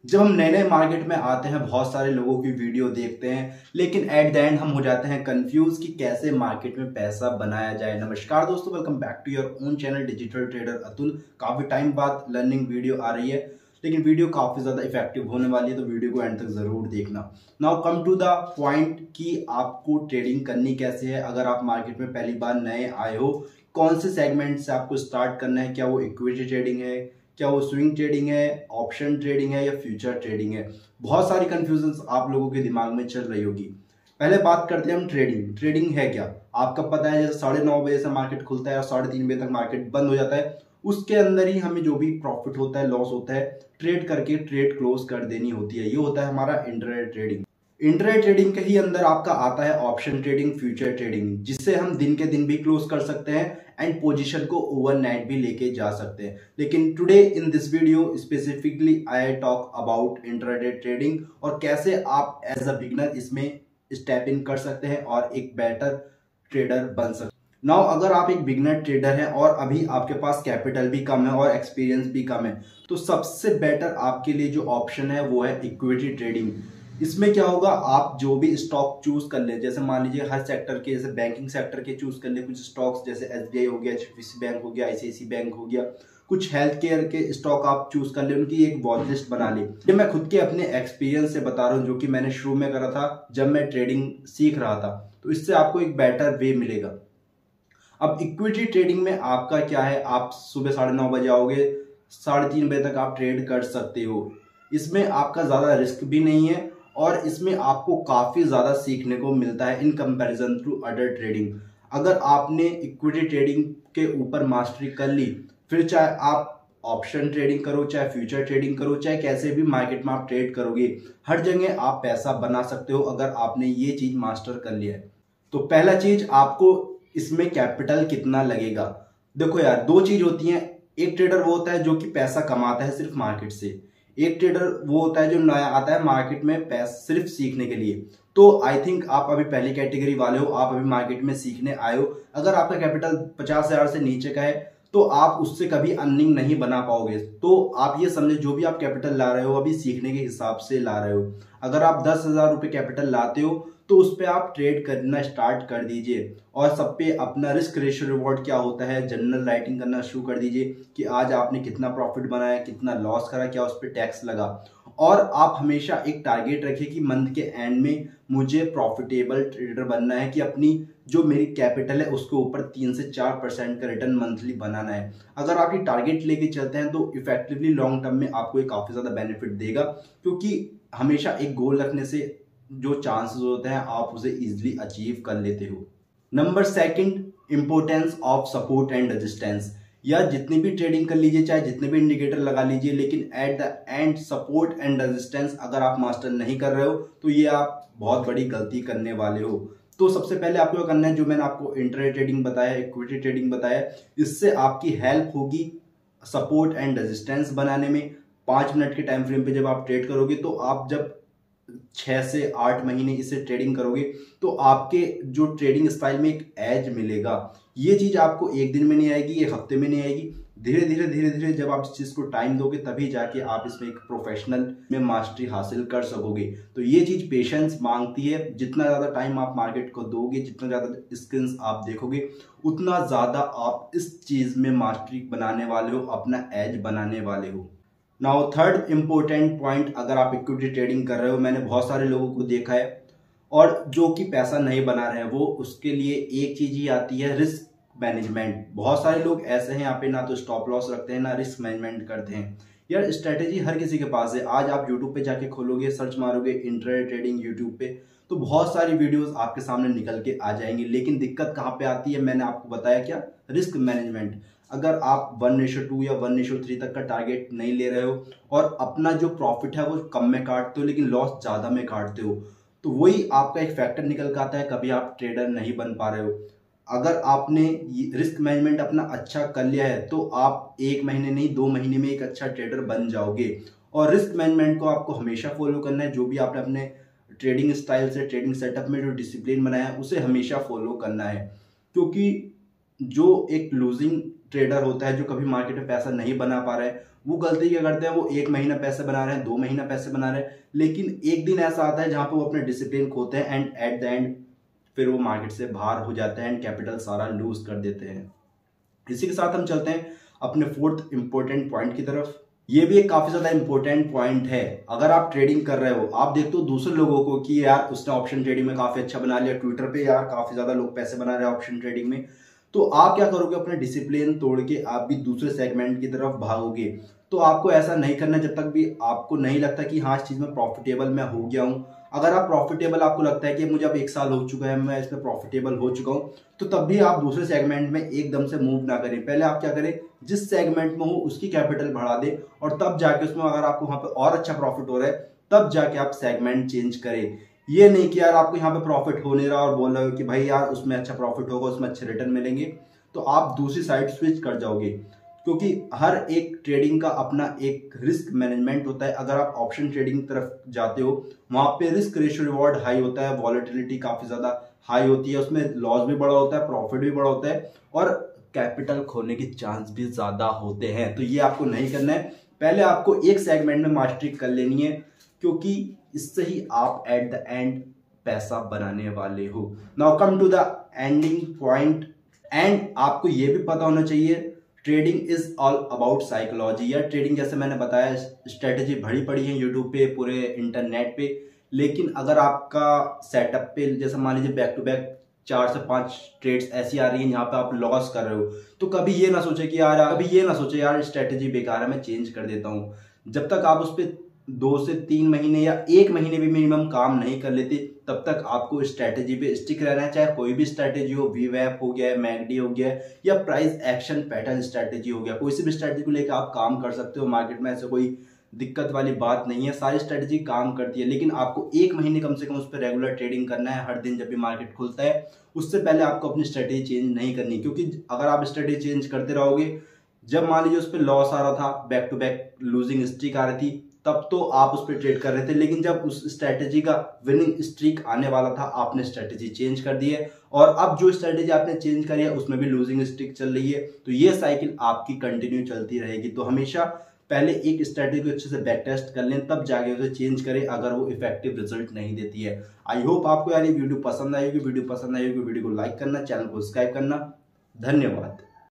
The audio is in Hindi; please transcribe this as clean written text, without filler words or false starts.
जब हम नए नए मार्केट में आते हैं बहुत सारे लोगों की वीडियो देखते हैं, लेकिन एट द एंड हम हो जाते हैं कंफ्यूज कि कैसे मार्केट में पैसा बनाया जाए। नमस्कार दोस्तों, welcome back to your own channel digital trader Atul. काफी टाइम बाद लर्निंग वीडियो आ रही है, लेकिन वीडियो काफी ज्यादा इफेक्टिव होने वाली है, तो वीडियो को एंड तक जरूर देखना। Now come to the point कि आपको ट्रेडिंग करनी कैसे है। अगर आप मार्केट में पहली बार नए आए हो, कौन से सेगमेंट से आपको स्टार्ट करना है, क्या वो इक्विटी ट्रेडिंग है, क्या वो स्विंग ट्रेडिंग है, ऑप्शन ट्रेडिंग है या फ्यूचर ट्रेडिंग है। बहुत सारी कंफ्यूजन आप लोगों के दिमाग में चल रही होगी। पहले बात करते हैं हम ट्रेडिंग। ट्रेडिंग है क्या, आपका पता है। जैसे 9:30 बजे से मार्केट खुलता है और 3:30 बजे तक मार्केट बंद हो जाता है। उसके अंदर ही हमें जो भी प्रॉफिट होता है, लॉस होता है, ट्रेड करके ट्रेड क्लोज कर देनी होती है। ये होता है हमारा इंट्राडे ट्रेडिंग। इंट्राडे ट्रेडिंग के ही अंदर आपका आता है ऑप्शन ट्रेडिंग, फ्यूचर ट्रेडिंग, जिससे हम दिन के दिन भी क्लोज कर सकते हैं एंड पोजीशन को ओवरनाइट भी लेके जा सकते हैं। लेकिन today in this video specifically I talk about intraday trading और कैसे आप एज अ बिगिनर इसमें स्टेप इन कर सकते हैं और एक बेटर ट्रेडर बन सकते हैं। नाउ अगर आप एक बिगिनर ट्रेडर हैं और अभी आपके पास कैपिटल भी कम है और एक्सपीरियंस भी कम है, तो सबसे बेटर आपके लिए जो ऑप्शन है वो है इक्विटी ट्रेडिंग। इसमें क्या होगा, आप जो भी स्टॉक चूज कर ले, जैसे मान लीजिए हर सेक्टर के, जैसे बैंकिंग सेक्टर के चूज कर ले कुछ स्टॉक्स, जैसे एसबीआई हो गया, एचडीएफसी बैंक हो गया, आईसीआईसी बैंक हो गया, कुछ हेल्थ केयर के स्टॉक आप चूज कर ले, उनकी एक वॉच लिस्ट बना ली। ये मैं खुद के अपने एक्सपीरियंस से बता रहा हूँ, जो कि मैंने शुरू में करा था जब मैं ट्रेडिंग सीख रहा था, तो इससे आपको एक बेटर वे मिलेगा। अब इक्विटी ट्रेडिंग में आपका क्या है, आप सुबह 9:30 बजे आओगे, 3:30 बजे तक आप ट्रेड कर सकते हो। इसमें आपका ज्यादा रिस्क भी नहीं है और इसमें आपको काफी ज्यादा सीखने को मिलता है in comparison to other trading. अगर आपने इक्विटी ट्रेडिंग के ऊपर मास्टरी कर ली, फिर चाहे आप ऑप्शन ट्रेडिंग करो, चाहे फ्यूचर ट्रेडिंग करो, चाहे कैसे भी मार्केट में आप ट्रेड करोगे, हर जगह आप पैसा बना सकते हो अगर आपने ये चीज मास्टर कर लिया है। तो पहला चीज, आपको इसमें कैपिटल कितना लगेगा। देखो यार, दो चीज होती हैं। एक ट्रेडर वो होता है जो कि पैसा कमाता है सिर्फ मार्केट से, एक ट्रेडर वो होता है जो नया आता है मार्केट में पैसा सिर्फ सीखने के लिए। तो आई थिंक आप अभी पहली कैटेगरी वाले हो, आप अभी मार्केट में सीखने आए हो। अगर आपका कैपिटल 50,000 से नीचे का है तो आप उससे कभी अर्निंग नहीं बना पाओगे। तो आप ये समझे, जो भी आप कैपिटल ला रहे हो अभी सीखने के हिसाब से ला रहे हो। अगर आप 10,000 रुपये कैपिटल लाते हो तो उस पर आप ट्रेड करना स्टार्ट कर दीजिए और सब पे अपना रिस्क रेशियो रिवॉर्ड क्या होता है जनरल राइटिंग करना शुरू कर दीजिए कि आज आपने कितना प्रॉफिट बनाया, कितना लॉस करा, क्या उस पर टैक्स लगा। और आप हमेशा एक टारगेट रखिए कि मंथ के एंड में मुझे प्रॉफिटेबल ट्रेडर बनना है, कि अपनी जो मेरी कैपिटल है उसके ऊपर 3 से 4% का रिटर्न मंथली बनाना है। अगर आप ये टारगेट लेके चलते हैं तो इफेक्टिवली लॉन्ग टर्म में आपको ये काफी ज्यादा बेनिफिट देगा, क्योंकि हमेशा एक गोल रखने से जो चांसेस होते हैं आप उसे इजीली अचीव कर लेते हो। Number second, importance of support and resistance. या जितनी भी ट्रेडिंग कर लीजिए, चाहे जितने भी इंडिकेटर लगा लीजिए, लेकिन at the end support and resistance अगर आप मास्टर नहीं कर रहे हो तो ये आप बहुत बड़ी गलती करने वाले हो। तो सबसे पहले आपको क्या करना है, जो मैंने आपको इंट्राडे ट्रेडिंग बताया, इक्विटी ट्रेडिंग बताया, इससे आपकी हेल्प होगी सपोर्ट एंड रेजिस्टेंस बनाने में। 5 मिनट के टाइम फ्रेम पे जब आप ट्रेड करोगे, तो आप जब 6 से 8 महीने इसे ट्रेडिंग करोगे तो आपके जो ट्रेडिंग स्टाइल में एक एज मिलेगा। ये चीज आपको एक दिन में नहीं आएगी, एक हफ्ते में नहीं आएगी। धीरे धीरे जब आप इस चीज को टाइम दोगे तभी जाके आप इसमें एक प्रोफेशनल में मास्टरी हासिल कर सकोगे। तो ये चीज पेशेंस मांगती है। जितना ज्यादा टाइम आप मार्केट को दोगे, जितना ज्यादा स्क्रीन्स आप देखोगे, उतना ज्यादा आप इस चीज में मास्टरी बनाने वाले हो, अपना एज बनाने वाले हो। नाउ थर्ड इंपॉर्टेंट पॉइंट, अगर आप इक्विटी ट्रेडिंग कर रहे हो, मैंने बहुत सारे लोगों को देखा है और जो कि पैसा नहीं बना रहे हैं, वो उसके लिए एक चीज ही आती है, रिस्क मैनेजमेंट। बहुत सारे लोग ऐसे हैं यहाँ पे, ना तो स्टॉप लॉस रखते हैं ना रिस्क मैनेजमेंट करते हैं। यार स्ट्रेटेजी हर किसी के पास है। आज आप यूट्यूब पे जाके खोलोगे, सर्च मारोगे इंट्राडे ट्रेडिंग यूट्यूब पे, तो बहुत सारी वीडियोस आपके सामने निकल के आ जाएंगी। लेकिन दिक्कत कहाँ पे आती है, मैंने आपको बताया क्या, रिस्क मैनेजमेंट। अगर आप 1:2 या 1:3 तक का टारगेट नहीं ले रहे हो और अपना जो प्रॉफिट है वो कम में काटते हो लेकिन लॉस ज्यादा में काटते हो, तो वही आपका एक फैक्टर निकल कर आता है, कभी आप ट्रेडर नहीं बन पा रहे हो। अगर आपने रिस्क मैनेजमेंट अपना अच्छा कर लिया है तो आप 1 महीने नहीं 2 महीने में एक अच्छा ट्रेडर बन जाओगे। और रिस्क मैनेजमेंट को आपको हमेशा फॉलो करना है। जो भी आपने अपने ट्रेडिंग स्टाइल से, ट्रेडिंग सेटअप में जो डिसिप्लिन बनाया है, उसे हमेशा फॉलो करना है। क्योंकि जो एक लूजिंग ट्रेडर होता है जो कभी मार्केट में पैसा नहीं बना पा रहा है, वो गलती क्या करते हैं, वो 1 महीना पैसे बना रहे हैं, 2 महीना पैसे बना रहे हैं, लेकिन एक दिन ऐसा आता है जहां पे वो अपने डिसिप्लिन खोते हैं एंड एट द एंड फिर वो मार्केट से बाहर हो जाते हैं एंड कैपिटल सारा लूज कर देते हैं। इसी के साथ हम चलते हैं अपने फोर्थ इंपॉर्टेंट पॉइंट की तरफ। ये भी एक काफी ज्यादा इंपॉर्टेंट पॉइंट है। अगर आप ट्रेडिंग कर रहे हो, आप देखते हो दूसरे लोगों को कि यार उसने ऑप्शन ट्रेडिंग में काफी अच्छा बना लिया, ट्विटर पे यार काफी ज्यादा लोग पैसे बना रहे हैं ऑप्शन ट्रेडिंग में, तो आप क्या करोगे, अपने डिसिप्लिन तोड़ के आप भी दूसरे सेगमेंट की तरफ भागोगे। तो आपको ऐसा नहीं करना जब तक भी आपको नहीं लगता कि हाँ इस चीज में प्रॉफिटेबल मैं हो गया हूं। अगर आप प्रॉफिटेबल, आपको लगता है कि मुझे अब 1 साल हो चुका है, मैं इसमें प्रॉफिटेबल हो चुका हूं, तो तब भी आप दूसरे सेगमेंट में एकदम से मूव ना करें। पहले आप क्या करें, जिस सेगमेंट में हो उसकी कैपिटल बढ़ा दें और तब जाके उसमें अगर आपको वहां पे और अच्छा प्रॉफिट हो रहा है तब जाके आप सेगमेंट चेंज करें। ये नहीं कि यार आपको यहाँ पे प्रॉफिट हो नहीं रहा और बोल रहे हो कि भाई यार उसमें अच्छा प्रॉफिट होगा, उसमें अच्छे रिटर्न मिलेंगे, तो आप दूसरी साइड स्विच कर जाओगे। क्योंकि हर एक ट्रेडिंग का अपना एक रिस्क मैनेजमेंट होता है। अगर आप ऑप्शन ट्रेडिंग तरफ जाते हो, वहां पे रिस्क रेशियो रिवॉर्ड हाई होता है, वॉलेटिलिटी काफी ज्यादा हाई होती है, उसमें लॉस भी बड़ा होता है, प्रॉफिट भी बड़ा होता है और कैपिटल खोने के चांस भी ज्यादा होते हैं। तो ये आपको नहीं करना है। पहले आपको एक सेगमेंट में मास्टरी कर लेनी है, क्योंकि इससे ही आप एट द एंड पैसा बनाने वाले हो। Now come to the ending point. And आपको ये भी पता होना चाहिए trading is all about psychology. या ट्रेडिंग, जैसे मैंने बताया, स्ट्रेटेजी भरी पड़ी है यूट्यूब पे, पूरे इंटरनेट पे, लेकिन अगर आपका सेटअप पे जैसे मान लीजिए बैक टू बैक 4 से 5 ट्रेड्स ऐसी आ रही हैं जहां पे आप लॉस कर रहे हो, तो कभी ये ना सोचे यार स्ट्रेटेजी बेकार है, मैं चेंज कर देता हूं। जब तक आप उस पर 2 से 3 महीने या 1 महीने भी मिनिमम काम नहीं कर लेते, तब तक आपको स्ट्रेटेजी पे स्टिक रहना है। चाहे कोई भी स्ट्रेटेजी हो, वीवैप हो गया, मैगडी हो गया, या प्राइस एक्शन पैटर्न स्ट्रेटेजी हो गया, कोई सी भी स्ट्रेटेजी को लेकर आप काम कर सकते हो मार्केट में। ऐसे कोई दिक्कत वाली बात नहीं है, सारी स्ट्रेटेजी काम करती है। लेकिन आपको 1 महीने कम से कम उस पर रेगुलर ट्रेडिंग करना है, हर दिन जब भी मार्केट खुलता है। उससे पहले आपको अपनी स्ट्रेटेजी चेंज नहीं करनी, क्योंकि अगर आप स्ट्रेटेजी चेंज करते रहोगे, जब मान लीजिए उस पर लॉस आ रहा था, back to back losing streak आ रही थी, तब तो आप उस पर ट्रेड कर रहे थे, लेकिन जब उस स्ट्रेटेजी का विनिंग स्ट्रीक आने वाला था, आपने स्ट्रेटेजी चेंज कर दी है और अब जो स्ट्रेटेजी आपने चेंज करी है उसमें भी लूजिंग स्ट्रीक चल रही है। तो ये साइकिल आपकी कंटिन्यू चलती रहेगी। तो हमेशा पहले एक स्ट्रेटेजी को अच्छे से बैक टेस्ट कर लें, तब जाके उसे चेंज करें अगर वो इफेक्टिव रिजल्ट नहीं देती है। आई होप आपको यार ये वीडियो पसंद आई होगी। वीडियो पसंद आई होगी, वीडियो को लाइक करना, चैनल को सब्सक्राइब करना। धन्यवाद।